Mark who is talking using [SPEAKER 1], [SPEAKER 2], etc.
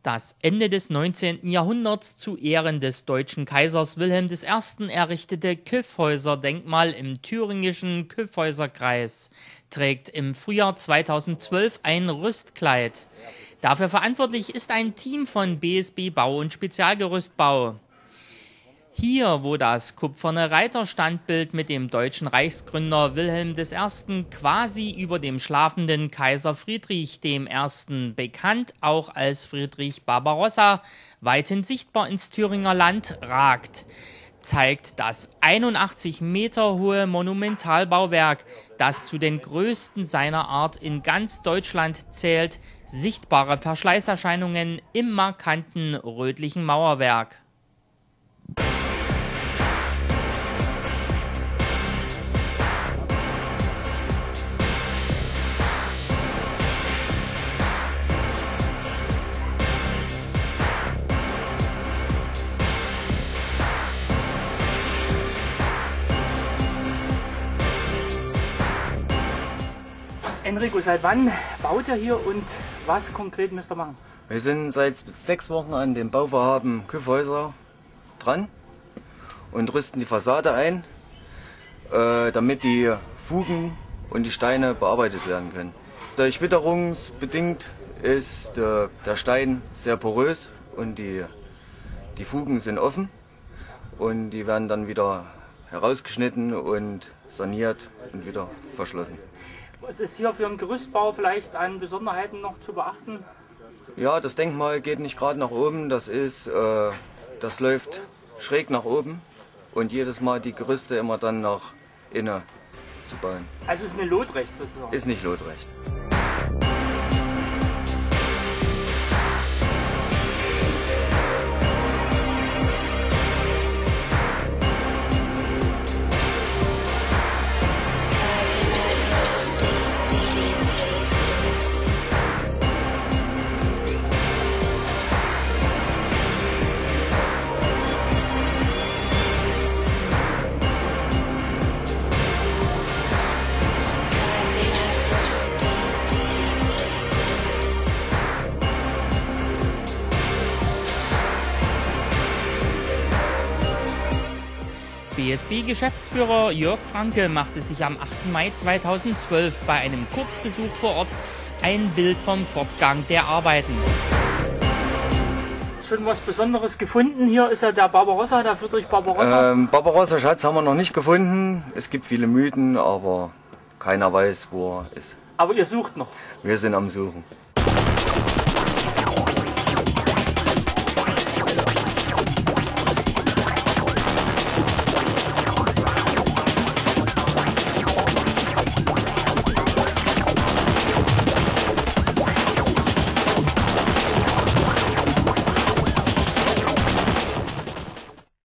[SPEAKER 1] Das Ende des 19. Jahrhunderts zu Ehren des deutschen Kaisers Wilhelm I. errichtete Kyffhäuser-Denkmal im thüringischen Kyffhäuserkreis trägt im Frühjahr 2012 ein Rüstkleid. Dafür verantwortlich ist ein Team von BSB Bau und Spezialgerüstbau. Hier, wo das kupferne Reiterstandbild mit dem deutschen Reichsgründer Wilhelm I. quasi über dem schlafenden Kaiser Friedrich I., bekannt auch als Friedrich Barbarossa, weithin sichtbar ins Thüringer Land ragt, zeigt das 81 Meter hohe Monumentalbauwerk, das zu den größten seiner Art in ganz Deutschland zählt, sichtbare Verschleißerscheinungen im markanten rötlichen Mauerwerk.
[SPEAKER 2] Enrico, seit wann baut ihr hier und was konkret müsst ihr machen?
[SPEAKER 3] Wir sind seit 6 Wochen an dem Bauvorhaben Kyffhäuser dran und rüsten die Fassade ein, damit die Fugen und die Steine bearbeitet werden können. Durch witterungsbedingt ist der Stein sehr porös und die Fugen sind offen und die werden dann wieder herausgeschnitten und saniert und wieder verschlossen.
[SPEAKER 2] Was ist hier für einen Gerüstbau vielleicht an Besonderheiten noch zu beachten?
[SPEAKER 3] Ja, das Denkmal geht nicht gerade nach oben, das läuft schräg nach oben und jedes Mal die Gerüste immer dann nach innen zu bauen.
[SPEAKER 2] Also ist eine lotrecht sozusagen?
[SPEAKER 3] Ist nicht lotrecht.
[SPEAKER 1] BSB-Geschäftsführer Jörg Franke machte sich am 8. Mai 2012 bei einem Kurzbesuch vor Ort ein Bild vom Fortgang der Arbeiten.
[SPEAKER 2] Schon was Besonderes gefunden? Hier ist ja der Barbarossa, der Friedrich Barbarossa.
[SPEAKER 3] Barbarossa-Schatz haben wir noch nicht gefunden. Es gibt viele Mythen, aber keiner weiß, wo er ist.
[SPEAKER 2] Aber ihr sucht noch?
[SPEAKER 3] Wir sind am Suchen.